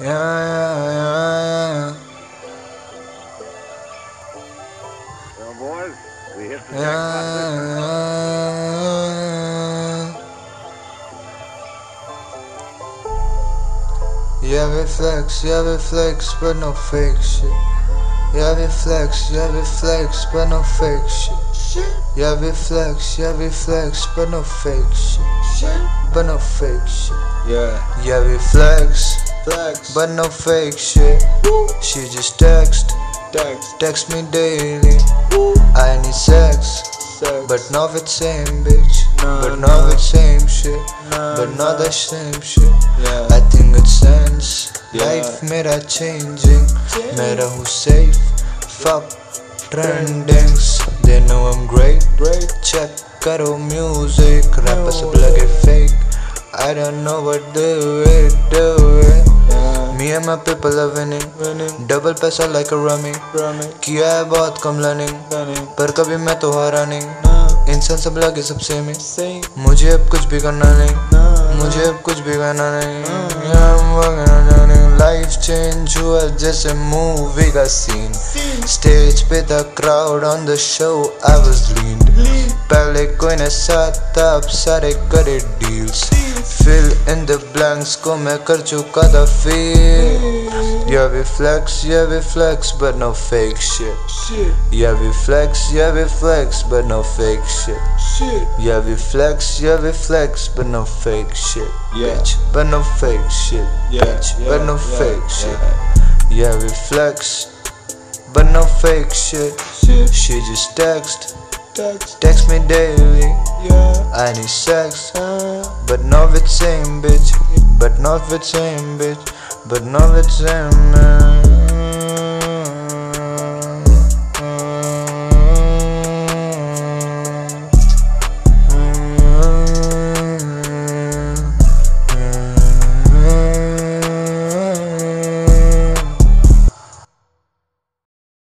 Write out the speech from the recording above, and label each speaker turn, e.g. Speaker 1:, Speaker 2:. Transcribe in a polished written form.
Speaker 1: Yeah.
Speaker 2: Well, boys, we hit the jackpot this time.
Speaker 1: Yeah, we flex, but no fake shit. Yeah, we flex, but no fake shit. Yeah, we flex, but no fake shit. But no fake shit. Yeah, we flex, but no fake shit. She just text me daily. I need sex, but not with same bitch. But not with same shit. But not the same shit. I think it's sense. Life मेरा changing. मेरा हूँ safe. Fuck trendings. They know I'm great. Check करो music. Rappers सब लगे fake. I don't know what do it. Me and my people are winning. Double पैसा like a rummy. किया है बहुत कम learning. पर कभी मैं तो हारा नहीं. इंसान सब लगे सब सेम है. मुझे अब कुछ भी करना नहीं. मुझे अब कुछ भी करना नहीं. लाइफ चेंज हुआ जैसे मूवी का सीन. स्टेज पे था crowd on the show I was leaned. पहले कोई न साथ था अब सारे करे deals. Fill in the blanks को मैं कर चुका था feel. Yeah we flex but no fake shit. Yeah we flex but no fake shit. Yeah we flex but no fake shit. Bitch, but no fake shit. Bitch, but no fake shit. Yeah we flex but no fake shit. She just text me daily. I need sex, but not with same bitch. But not with same bitch. But not with same man.